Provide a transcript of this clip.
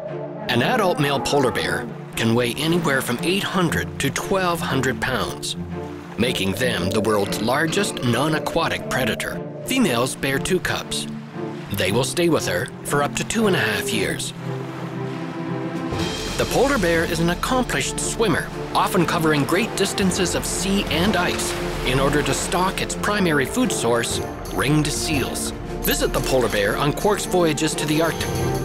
An adult male polar bear can weigh anywhere from 800 to 1,200 pounds, making them the world's largest non-aquatic predator. Females bear 2 cubs. They will stay with her for up to 2.5 years. The polar bear is an accomplished swimmer, often covering great distances of sea and ice in order to stalk its primary food source, ringed seals. Visit the polar bear on Quark's Voyages to the Arctic.